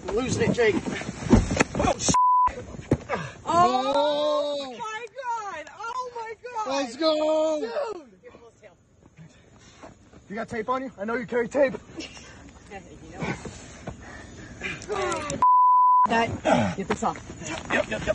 I'm losing it, Jake. Oh, shit. Oh my God! Oh my God! Let's go! Dude! You got tape on you? I know you carry tape. That. Get this off. Yep.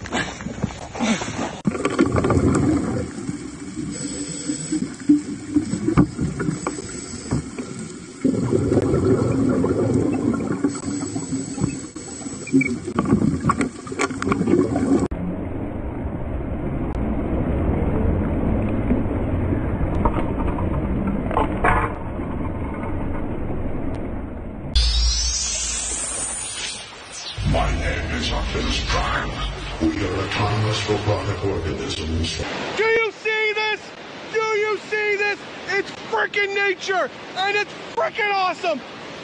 My name is Optimus Prime. We are autonomous robotic organisms. Do you see this? Do you see this? It's freaking nature, and it's freaking awesome!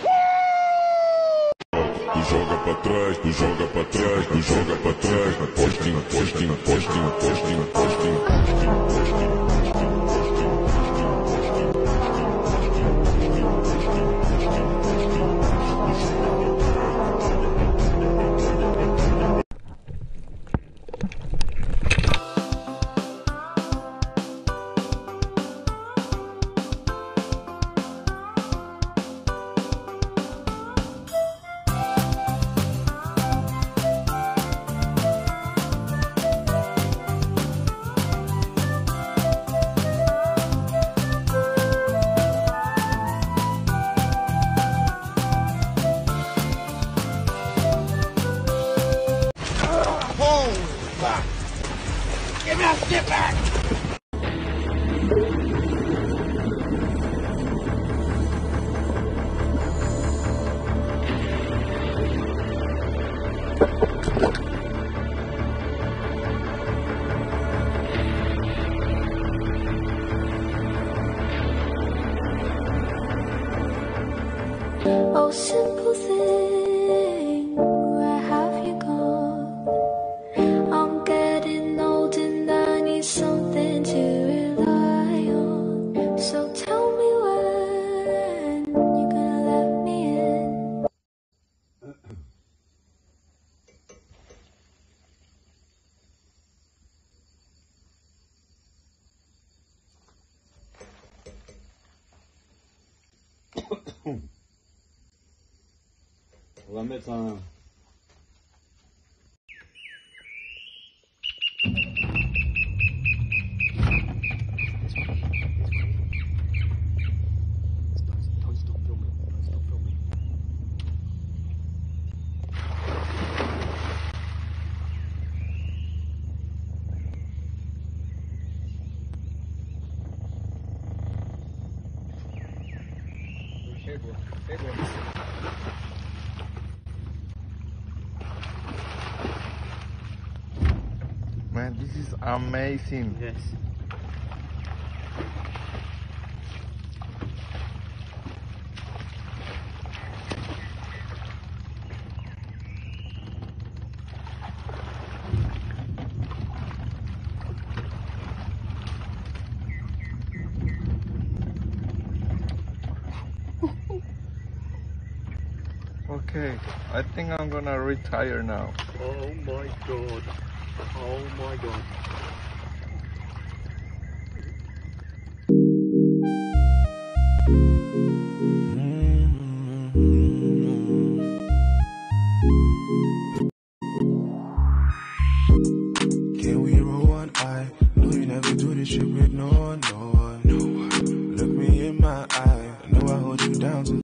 Tu joga pra trás, tu joga pra trás, tu joga pra trás, na postinha, postinha, postinha, postinha, postinha. Get back! Get back! Oh, simple thing, where have you gone? I'm getting old and I need something to rely on. So tell me when you're gonna let me in. On va mettre un... Man, this is amazing. Yes. Okay, I think I'm gonna retire now. Oh my God. Oh my God. Can we rewind? I know you never do this shit with no one. Look me in my eyes.